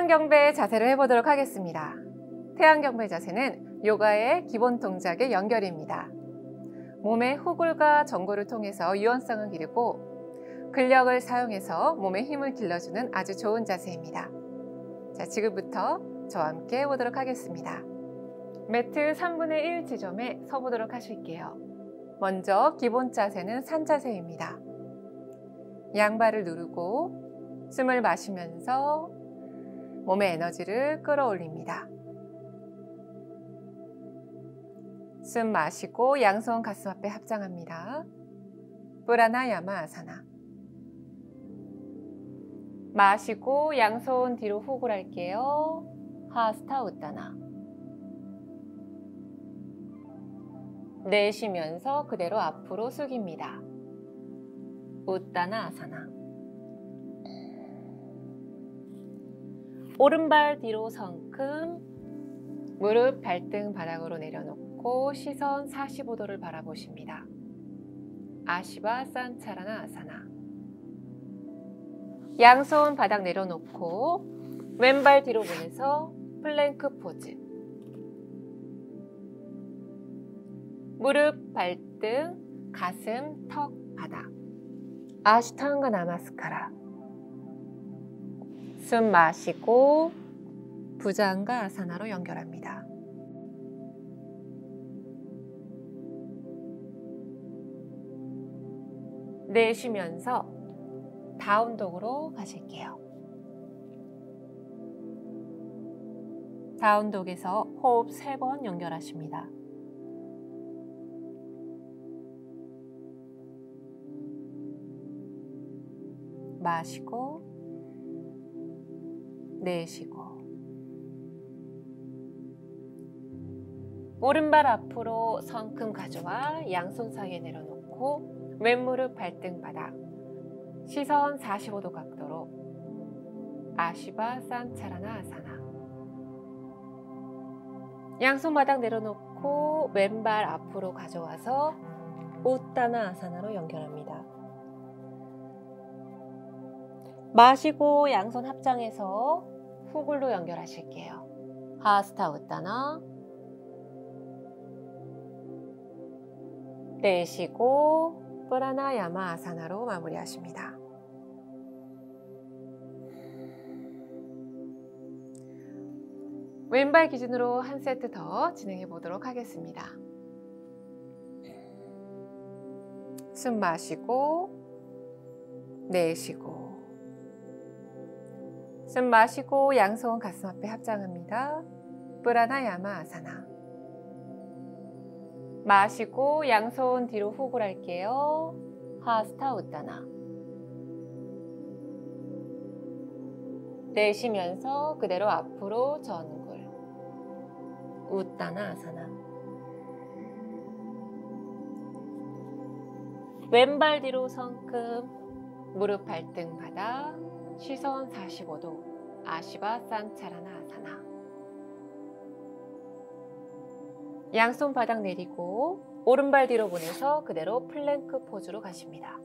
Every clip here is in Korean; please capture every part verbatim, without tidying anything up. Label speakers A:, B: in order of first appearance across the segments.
A: 태양경배 자세를 해보도록 하겠습니다. 태양경배 자세는 요가의 기본 동작의 연결입니다. 몸의 후굴과 정골을 통해서 유연성을 기르고 근력을 사용해서 몸의 힘을 길러주는 아주 좋은 자세입니다. 자, 지금부터 저와 함께 해보도록 하겠습니다. 매트 삼분의 일 지점에 서보도록 하실게요. 먼저 기본 자세는 산 자세입니다. 양발을 누르고 숨을 마시면서 몸의 에너지를 끌어올립니다. 숨 마시고 양손 가슴 앞에 합장합니다. 프라나야마 아사나. 마시고 양손 뒤로 후굴할게요. 하스타 우타나. 내쉬면서 그대로 앞으로 숙입니다. 우타나 아사나. 오른발 뒤로 성큼, 무릎 발등 바닥으로 내려놓고 시선 사십오 도를 바라보십니다. 아시바 산차라나 아사나. 양손 바닥 내려놓고 왼발 뒤로 보내서 플랭크 포즈. 무릎, 발등, 가슴, 턱, 바닥. 아시타anga 나마스카라. 숨 마시고 부자anga 아사나로 연결합니다. 내쉬면서 다운독으로 가실게요. 다운독에서 호흡 세 번 연결하십니다. 마시고 내쉬고. 오른발 앞으로 성큼 가져와 양손 사이에 내려놓고 왼무릎 발등 바닥. 시선 사십오 도 각도로 아시바 산차라나 아사나. 양손 바닥 내려놓고 왼발 앞으로 가져와서 우타나 아사나로 연결합니다. 마시고 양손 합장해서 후굴로 연결하실게요. 하스타 우타나. 내쉬고 프라나야마 아사나로 마무리하십니다. 왼발 기준으로 한 세트 더 진행해 보도록 하겠습니다. 숨 마시고 내쉬고. 숨 마시고 양손 가슴 앞에 합장합니다. 프라나야마 아사나. 마시고 양손 뒤로 후굴할게요. 하스타 우타나. 내쉬면서 그대로 앞으로 전굴. 우타나 아사나. 왼발 뒤로 성큼, 무릎 발등 바닥. 시선 사십오 도 아시바 산차라나 아사나. 양손 바닥 내리고 오른발 뒤로 보내서 그대로 플랭크 포즈로 가십니다.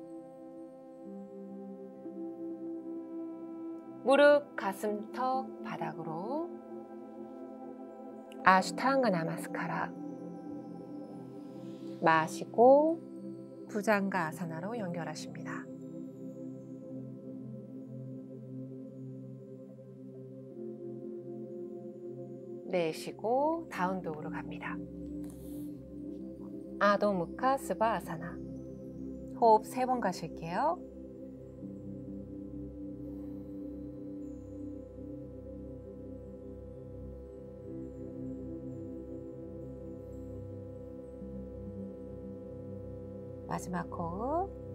A: 무릎, 가슴, 턱 바닥으로 아시타anga 나마스카라. 마시고 부자anga 아사나로 연결하십니다. 내쉬고 다운독으로 갑니다. 아도 무카 스바 아사나. 호흡 세 번 가실게요. 마지막 호흡.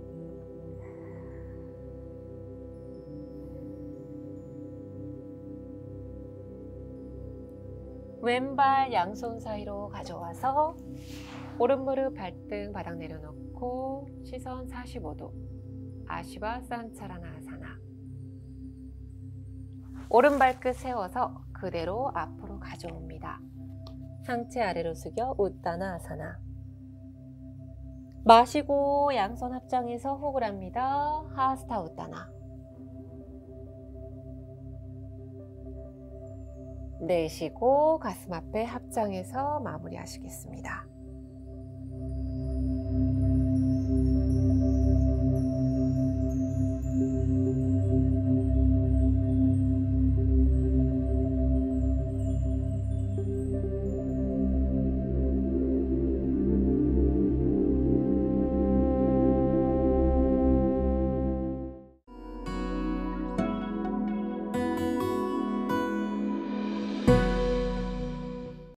A: 왼발 양손 사이로 가져와서 오른무릎 발등 바닥 내려놓고 시선 사십오 도 아시바 산차라나 아사나. 오른발끝 세워서 그대로 앞으로 가져옵니다. 상체 아래로 숙여 우타나 아사나. 마시고 양손 합장해서 호흡을 합니다. 하스타 우타나. 내쉬고 가슴 앞에 합장해서 마무리하시겠습니다.